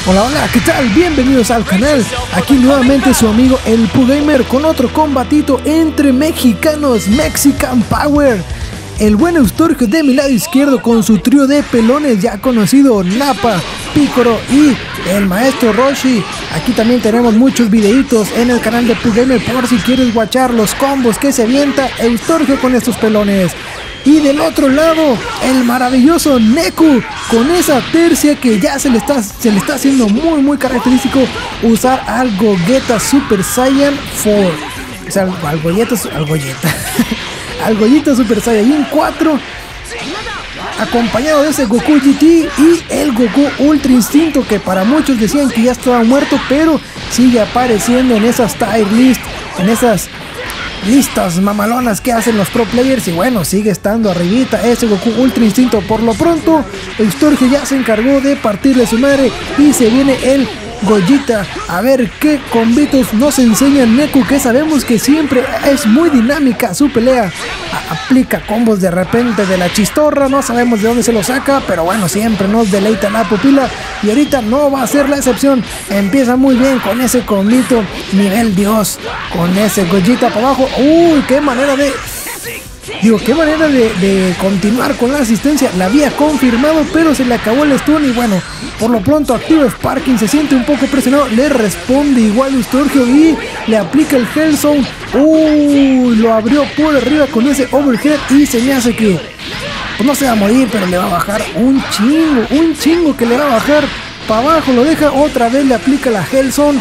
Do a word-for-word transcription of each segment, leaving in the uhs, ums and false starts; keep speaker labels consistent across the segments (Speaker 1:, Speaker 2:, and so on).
Speaker 1: Hola, hola, ¿qué tal? Bienvenidos al canal. Aquí nuevamente su amigo el Pugamer con otro combatito entre mexicanos, Mexican Power. El buen Eustorgio de mi lado izquierdo con su trío de pelones ya conocido, Nappa, Picoro y el maestro Roshi. Aquí también tenemos muchos videitos en el canal de Pugamer por si quieres guachar los combos que se avienta Eustorgio con estos pelones. Y del otro lado, el maravilloso Neku, con esa tercia que ya se le está, se le está haciendo muy muy característico usar al Gogeta Super Saiyan cuatro. O sea, al Gogeta, al Gogeta, al Gogeta Super Saiyan cuatro, acompañado de ese Goku G T y el Goku Ultra Instinto, que para muchos decían que ya estaba muerto, pero sigue apareciendo en esas tier list, en esas listas mamalonas que hacen los pro players. Y bueno, sigue estando arribita ese Goku Ultra Instinto. Por lo pronto, Eustorgio ya se encargó de partirle su madre y se viene el Gogeta. A ver qué combitos nos enseña Neku, que sabemos que siempre es muy dinámica su pelea. A aplica combos de repente de la chistorra, no sabemos de dónde se lo saca, pero bueno, siempre nos deleita la pupila. Y ahorita no va a ser la excepción. Empieza muy bien con ese combito nivel Dios, con ese Gogeta para abajo. Uy, qué manera de... Digo, qué manera de, de continuar con la asistencia. La había confirmado, pero se le acabó el stun. Y bueno, por lo pronto activa Sparking. Se siente un poco presionado. Le responde igual Eustorgio y le aplica el Hellzone. Uy, lo abrió por arriba con ese overhead. Y se me hace que pues no se va a morir, pero le va a bajar un chingo. Un chingo que le va a bajar para abajo. Lo deja otra vez. Le aplica la Hellzone.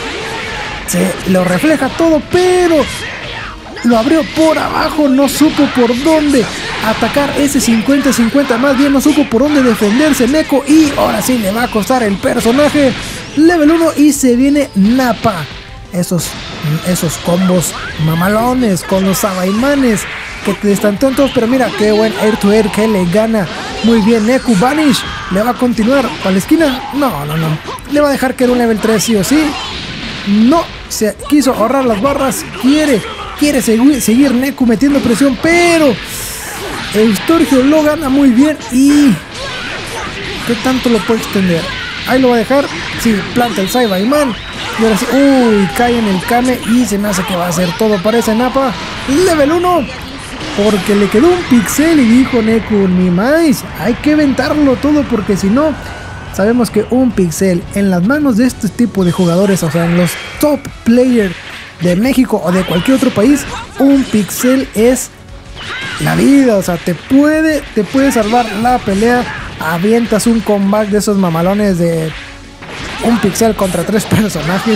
Speaker 1: Se lo refleja todo, pero lo abrió por abajo, no supo por dónde atacar ese cincuenta cincuenta, más bien no supo por dónde defenderse Neku. Y ahora sí le va a costar el personaje level uno y se viene Nappa. Esos, esos combos mamalones con los Sabaimanes que te destantean todos, pero mira qué buen air to air que le gana muy bien Neku. Vanish le va a continuar para la esquina. No, no, no. Le va a dejar que era un level tres sí o sí. No, se quiso ahorrar las barras. Quiere Quiere seguir, seguir Neku metiendo presión, pero Eustorgio lo gana muy bien. Y ¿qué tanto lo puede extender? Ahí lo va a dejar. Sí, planta el Saibaiman. Y ahora sí, uy, cae en el Kame. Y se me hace que va a ser todo para ese Nappa level uno, porque le quedó un pixel y dijo Neku, ni más, hay que ventarlo todo, porque si no, sabemos que un pixel en las manos de este tipo de jugadores, o sea, en los top players de México o de cualquier otro país, un pixel es la vida. O sea, te puede, te puede salvar la pelea. Avientas un comeback de esos mamalones de un pixel contra tres personajes.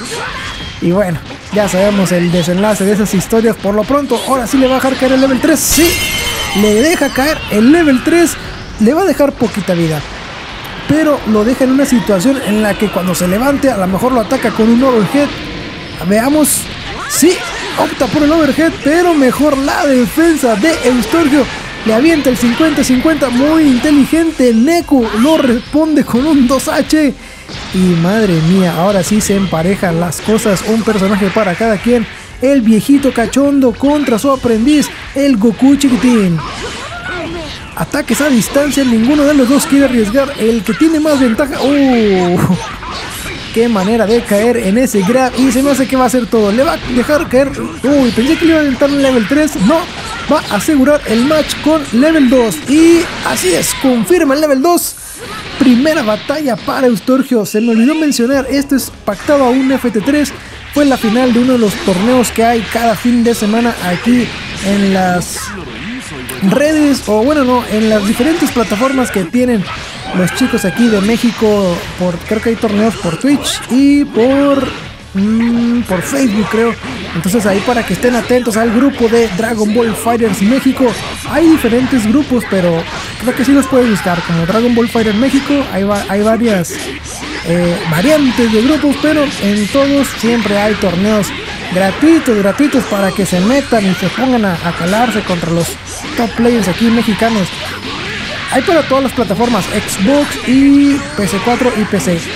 Speaker 1: Y bueno, ya sabemos el desenlace de esas historias. Por lo pronto, ahora sí le va a dejar caer el level tres. Sí, le deja caer el level tres. Le va a dejar poquita vida, pero lo deja en una situación en la que cuando se levante, a lo mejor lo ataca con un overhead. Veamos, sí, opta por el overhead, pero mejor la defensa de Eustorgio. Le avienta el cincuenta cincuenta, muy inteligente. Neku lo responde con un dos H. Y madre mía, ahora sí se emparejan las cosas. Un personaje para cada quien. El viejito cachondo contra su aprendiz, el Goku chiquitín. Ataques a distancia, ninguno de los dos quiere arriesgar. El que tiene más ventaja. Uh, qué manera de caer en ese grab. Y se me hace que va a hacer todo. Le va a dejar caer. Uy, pensé que le iba a aventar un level tres. No, va a asegurar el match con level dos. Y así es, confirma el level dos. Primera batalla para Eustorgio. Se me olvidó mencionar, esto es pactado a un F T tres. Fue la final de uno de los torneos que hay cada fin de semana aquí en las redes, o bueno, no, en las diferentes plataformas que tienen los chicos aquí de México. Por, creo que hay torneos por Twitch y por mmm, por Facebook, creo. Entonces ahí, para que estén atentos al grupo de Dragon Ball Fighters México. Hay diferentes grupos, pero creo que sí los puedes buscar como Dragon Ball Fighter México. Hay, va, hay varias eh, variantes de grupos, pero en todos siempre hay torneos gratuitos, gratuitos para que se metan y se pongan a, a calarse contra los top players aquí mexicanos. Hay para todas las plataformas, Xbox y P S cuatro y P C.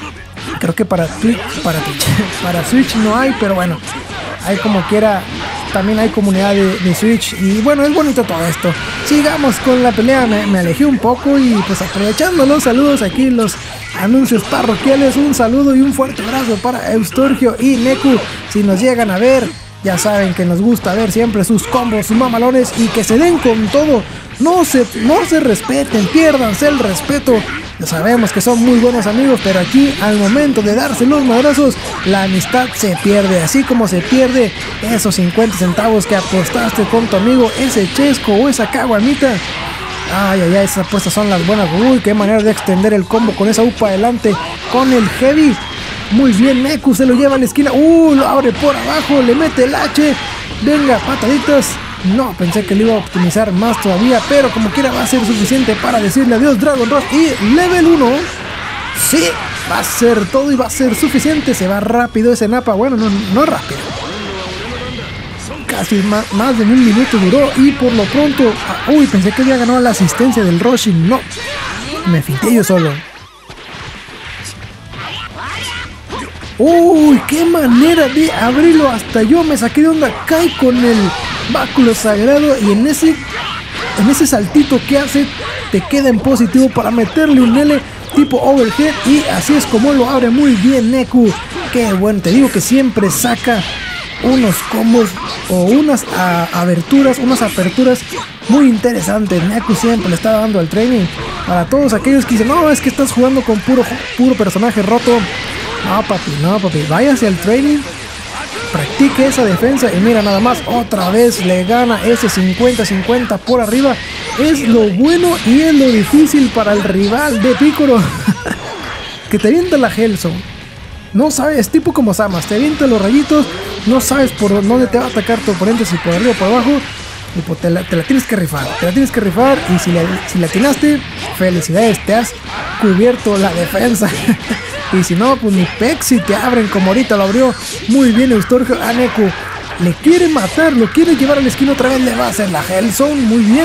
Speaker 1: Creo que para Twitch, para Twitch, para Switch no hay, pero bueno, hay como quiera también hay comunidad de, de Switch y bueno, es bonito todo esto. Sigamos con la pelea, me, me alejé un poco y pues aprovechando los saludos aquí, los anuncios parroquiales, un saludo y un fuerte abrazo para Eustorgio y Neku. Si nos llegan a ver, ya saben que nos gusta ver siempre sus combos, sus mamalones y que se den con todo. No se, no se respeten, piérdanse el respeto. Ya sabemos que son muy buenos amigos, pero aquí al momento de darse los madrazos, la amistad se pierde. Así como se pierde esos cincuenta centavos que apostaste con tu amigo, ese chesco o esa caguamita. Ay, ay, ay, esas apuestas son las buenas. Uy, qué manera de extender el combo con esa U para adelante, con el heavy. Muy bien, Neku se lo lleva a la esquina. Uh, lo abre por abajo, le mete el H. Venga, pataditas. No, pensé que lo iba a optimizar más todavía, pero como quiera va a ser suficiente para decirle adiós Dragon Rush. Y level uno. Sí, va a ser todo y va a ser suficiente. Se va rápido ese Nappa. Bueno, no, no rápido. Casi más, más de un minuto duró y por lo pronto... Ah, uy, pensé que había ganado la asistencia del Roshin. No, me finté yo solo. Uy, qué manera de abrirlo. Hasta yo me saqué de onda. Cae con el báculo sagrado y en ese en ese saltito que hace te queda en positivo para meterle un L tipo overhead y así es como lo abre muy bien Neku. Qué bueno, te digo que siempre saca unos combos o unas a, aberturas, unas aperturas muy interesantes. Neku siempre le está dando al training. Para todos aquellos que dicen, no, es que estás jugando con puro, puro personaje roto. No, papi, no, papi, váyase al training, practique esa defensa y mira nada más, otra vez le gana ese cincuenta cincuenta por arriba. Es lo bueno y es lo difícil para el rival de Piccolo. Que te avienta la Hellzone. No sabes, tipo como Samas, te avienta los rayitos, no sabes por dónde te va a atacar tu oponente, si por arriba o por abajo. Y pues te, la, te la tienes que rifar, te la tienes que rifar y si la, si la atinaste, felicidades, te has cubierto la defensa. Y si no, pues ni Pexi te abren como ahorita lo abrió muy bien Eustorgio a Neku. Le quiere matar, lo quiere llevar a la esquina otra vez, le va a hacer la Hellzone, muy bien.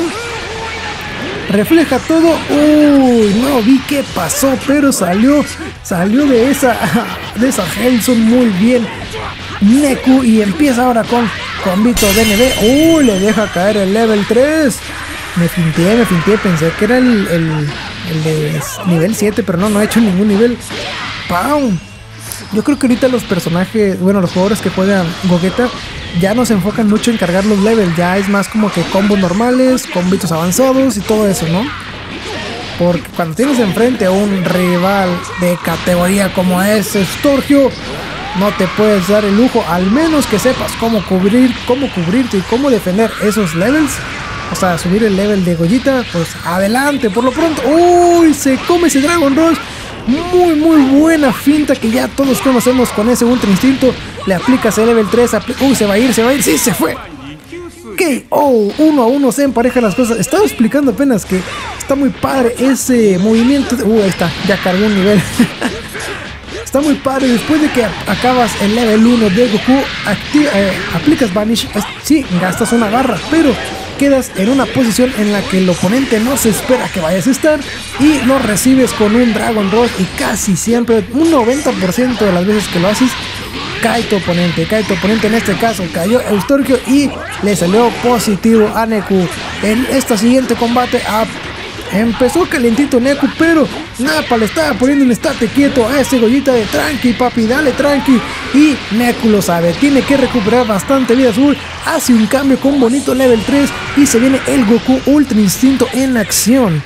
Speaker 1: Refleja todo. Uy, no vi qué pasó, pero salió, salió de esa, de esa Hellzone muy bien Neku y empieza ahora con combito D N B. Uy, le deja caer el level tres. Me finté, me finté, pensé que era el, el, el de nivel siete, pero no, no he hecho ningún nivel. ¡Pam! Yo creo que ahorita los personajes, bueno, los jugadores que juegan Gogeta ya no se enfocan mucho en cargar los levels, ya es más como que combos normales, combitos avanzados y todo eso, ¿no? Porque cuando tienes enfrente a un rival de categoría como es Eustorgio, no te puedes dar el lujo, al menos que sepas cómo cubrir, cómo cubrirte y cómo defender esos levels. O sea, subir el level de Gogeta, pues adelante, por lo pronto. ¡Uy! Se come ese Dragon Rush. Muy, muy buena finta que ya todos conocemos con ese Ultra Instinto. Le aplicas el level tres. Uy, se va a ir, se va a ir. ¡Sí, se fue! K O, uno a uno se emparejan las cosas. Estaba explicando apenas que está muy padre ese movimiento. Uy, ahí está, ya cargó un nivel. Está muy padre. Después de que acabas el level uno de Goku, eh, aplicas Vanish. Sí, gastas una barra, pero quedas en una posición en la que el oponente no se espera que vayas a estar y lo recibes con un Dragon Rush y casi siempre, un noventa por ciento de las veces que lo haces, cae tu oponente, cae tu oponente, en este caso cayó Eustorgio y le salió positivo a Neku. En este siguiente combate a empezó calientito Neku, pero Nappa le estaba poniendo un estate quieto a ese Gogeta de tranqui, papi, dale tranqui. Y Neku lo sabe, tiene que recuperar bastante vida azul. Hace un cambio con bonito level tres y se viene el Goku Ultra Instinto en acción.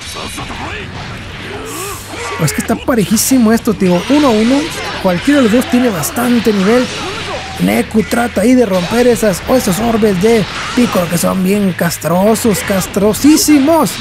Speaker 1: Pues que está parejísimo esto, tío. Uno a uno, cualquiera de los dos tiene bastante nivel. Neku trata ahí de romper esas o esos orbes de Piccolo que son bien castrosos, castrosísimos.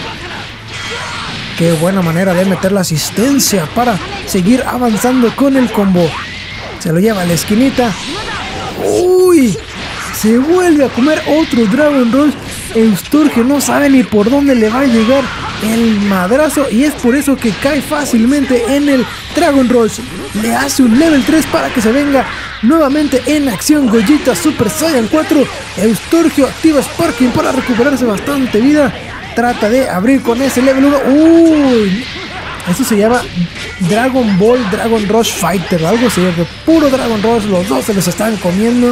Speaker 1: Qué buena manera de meter la asistencia para seguir avanzando con el combo. Se lo lleva a la esquinita. Uy, se vuelve a comer otro Dragon Rush. Eustorgio no sabe ni por dónde le va a llegar el madrazo y es por eso que cae fácilmente en el Dragon Rush. Le hace un level tres para que se venga nuevamente en acción Gogeta Super Saiyan cuatro. Eustorgio activa Sparking para recuperarse bastante vida. Trata de abrir con ese level uno. Uy, esto se llama Dragon Ball Dragon Rush Fighter, algo así, de puro Dragon Rush. Los dos se los están comiendo.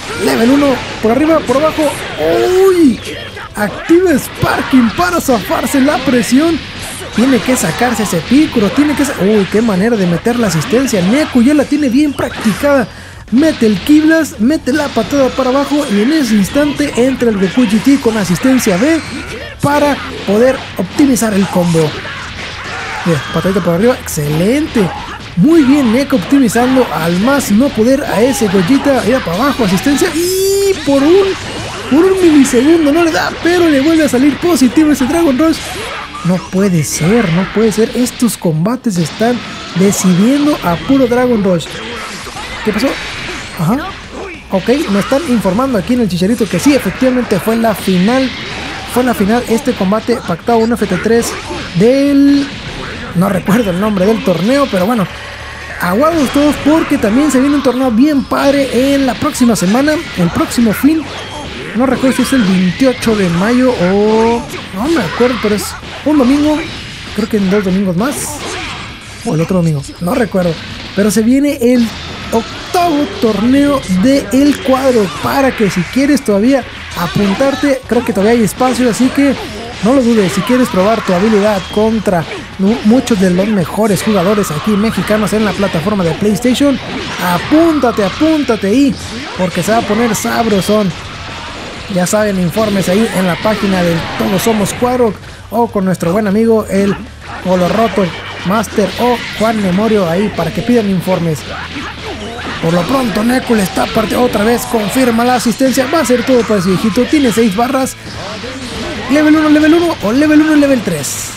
Speaker 1: Level uno, por arriba, por abajo. ¡Uy! Activa Sparking para zafarse la presión. Tiene que sacarse ese Piccolo, tiene que... Uy, qué manera de meter la asistencia. Neku ya la tiene bien practicada. Mete el Kiblas, mete la patada para abajo y en ese instante entra el Goku G T con asistencia B para poder optimizar el combo. Mira, patadita por arriba, excelente. Muy bien Neku optimizando al más no poder a ese Gogeta. Era para abajo, asistencia y por un, por un milisegundo no le da, pero le vuelve a salir positivo ese Dragon Rush. No puede ser, no puede ser. Estos combates están decidiendo a puro Dragon Rush. ¿Qué pasó? Ajá. Ok, me están informando aquí en el chicharito que sí, efectivamente fue la final. Fue la final este combate pactado un F T tres del... No recuerdo el nombre del torneo, pero bueno. Aguados todos porque también se viene un torneo bien padre en la próxima semana. El próximo fin. No recuerdo si es el veintiocho de mayo o... No me acuerdo, pero es un domingo. Creo que en dos domingos más. O el otro domingo, no recuerdo. Pero se viene el octavo torneo del cuadro. Para que si quieres todavía apuntarte, creo que todavía hay espacio. Así que no lo dudes, si quieres probar tu habilidad contra muchos de los mejores jugadores aquí mexicanos en la plataforma de PlayStation, apúntate, apúntate ahí, porque se va a poner sabrosón. Ya saben, informes ahí en la página de Todos Somos Cuadro o con nuestro buen amigo el Colorroto Master o Juan Memorio ahí para que pidan informes. Por lo pronto Neku le está partiendo otra vez, confirma la asistencia, va a ser todo para ese viejito, tiene seis barras. Level uno, level uno o level uno, level tres.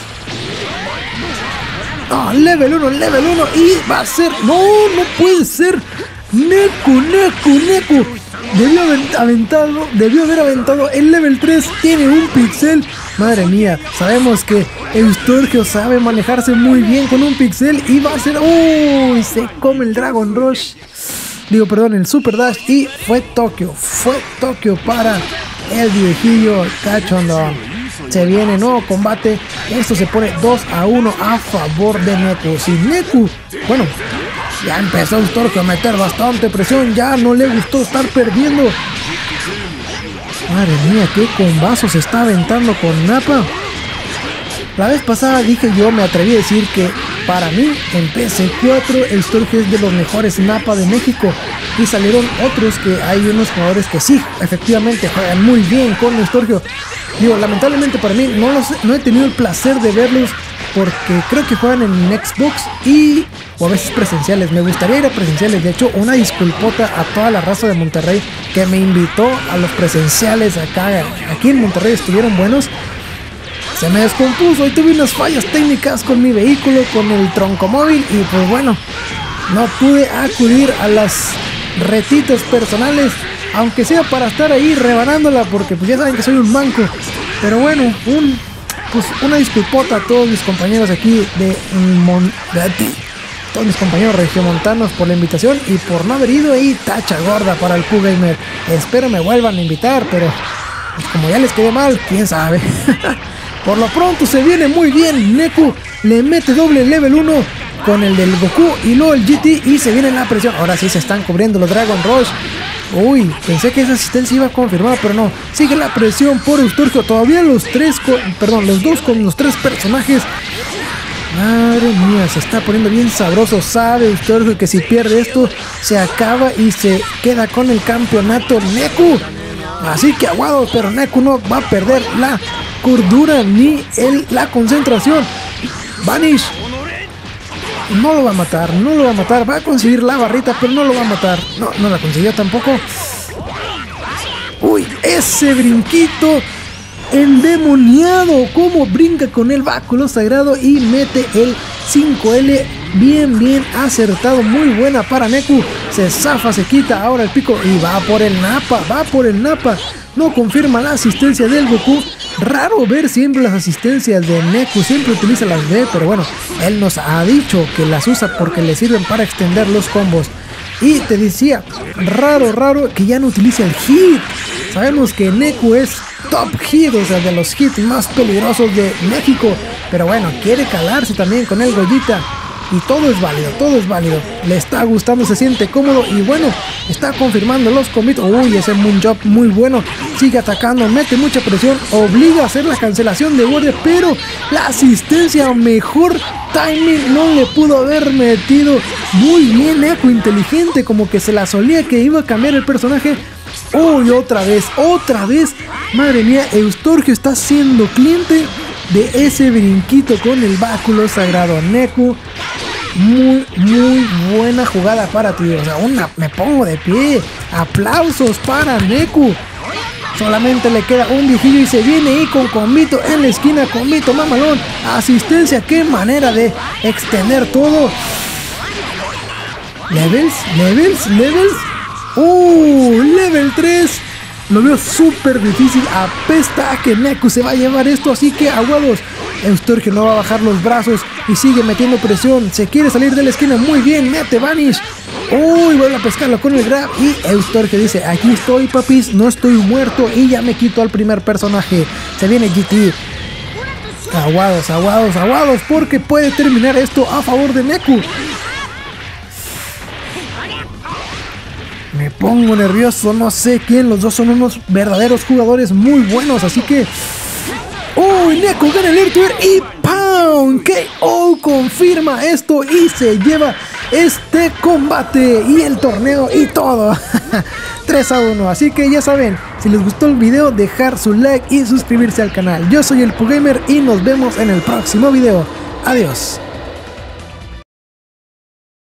Speaker 1: No, level uno, level uno y va a ser... No, no puede ser. Neku, Neku, Neku. Debió haber aventado, debió haber aventado el level tres, tiene un pixel. Madre mía, sabemos que Eustorgio sabe manejarse muy bien con un pixel y va a ser... Uy, se come el Dragon Rush. Digo, perdón, el Super Dash y fue Tokio, fue Tokio para el viejillo cachondón. Se viene nuevo combate, esto se pone dos a uno a favor de Neku. Si Neku, bueno... Ya empezó Eustorgio a meter bastante presión. Ya no le gustó estar perdiendo. Madre mía, qué combazo se está aventando con Nappa. La vez pasada dije yo, me atreví a decir que para mí en P S cuatro Eustorgio es de los mejores Nappa de México. Y salieron otros que hay unos jugadores que sí, efectivamente juegan muy bien con Eustorgio. Digo, lamentablemente para mí no, los, no he tenido el placer de verlos porque creo que juegan en Xbox y o a veces presenciales. Me gustaría ir a presenciales. De hecho, una disculpota a toda la raza de Monterrey que me invitó a los presenciales acá. Aquí en Monterrey estuvieron buenos. Se me descompuso y tuve unas fallas técnicas con mi vehículo, con el troncomóvil y pues bueno, no pude acudir a las retitas personales, aunque sea para estar ahí rebanándola, porque pues ya saben que soy un manco. Pero bueno, un, pues una disculpota a todos mis compañeros aquí de Mon de todos mis compañeros regiomontanos por la invitación y por no haber ido ahí. Tacha gorda para el Q-Gamer. Espero me vuelvan a invitar, pero pues como ya les quedé mal, quién sabe. Por lo pronto se viene muy bien. Neku le mete doble level uno con el del Goku y luego el G T y se viene la presión. Ahora sí se están cubriendo los Dragon Rush. Uy, pensé que esa asistencia iba a confirmar, pero no. Sigue la presión por Eustorgio. Todavía los tres, con, perdón, los dos con los tres personajes. Madre mía, se está poniendo bien sabroso. Sabe Eustorgio que si pierde esto se acaba y se queda con el campeonato Neku. Así que aguado, pero Neku no va a perder la cordura ni el, la concentración. Vanish no lo va a matar, no lo va a matar. Va a conseguir la barrita, pero no lo va a matar. No, no la consiguió tampoco. Uy, ese brinquito endemoniado. Cómo brinca con el báculo sagrado y mete el cinco L. Bien, bien acertado. Muy buena para Neku. Se zafa, se quita ahora el pico y va por el Nappa. Va por el Nappa. No confirma la asistencia del Goku. Raro ver siempre las asistencias de Neku. Siempre utiliza las B, pero bueno, él nos ha dicho que las usa porque le sirven para extender los combos. Y te decía, raro, raro que ya no utilice el hit. Sabemos que Neku es top hit, o sea, de los hits más peligrosos de México. Pero bueno, quiere calarse también con el Gogeta. y todo es válido, todo es válido. Le está gustando, se siente cómodo y bueno, está confirmando los combitos. Uy, ese moonjob muy bueno. Sigue atacando, mete mucha presión, obliga a hacer la cancelación de guardia, pero la asistencia, mejor timing no le pudo haber metido. Muy bien, Neku, inteligente, como que se la solía que iba a cambiar el personaje. Uy, otra vez, otra vez. Madre mía, Eustorgio está siendo cliente de ese brinquito con el báculo sagrado. Neku, muy, muy buena jugada para ti. O sea, una, me pongo de pie. Aplausos para Neku. Solamente le queda un viejillo y se viene ahí con combito en la esquina. Combito mamalón. Asistencia, qué manera de extender todo. Levels, levels, levels. Uh, level tres. Lo veo súper difícil. Apesta a que Neku se va a llevar esto. Así que aguados. Eustorgio no va a bajar los brazos y sigue metiendo presión. Se quiere salir de la esquina. Muy bien, mete Vanish. Uy, vuelve a pescarlo con el grab. Y Eustorgio dice: aquí estoy, papis, no estoy muerto. Y ya me quito al primer personaje. Se viene G T. Aguados, aguados, aguados, porque puede terminar esto a favor de Neku. Me pongo nervioso, no sé quién. Los dos son unos verdaderos jugadores muy buenos, así que... ¡Uy! Neku gana el Air y ¡pam! K O confirma esto y se lleva este combate y el torneo y todo. tres a uno, así que ya saben, si les gustó el video, dejar su like y suscribirse al canal. Yo soy el Pugamer y nos vemos en el próximo video. Adiós.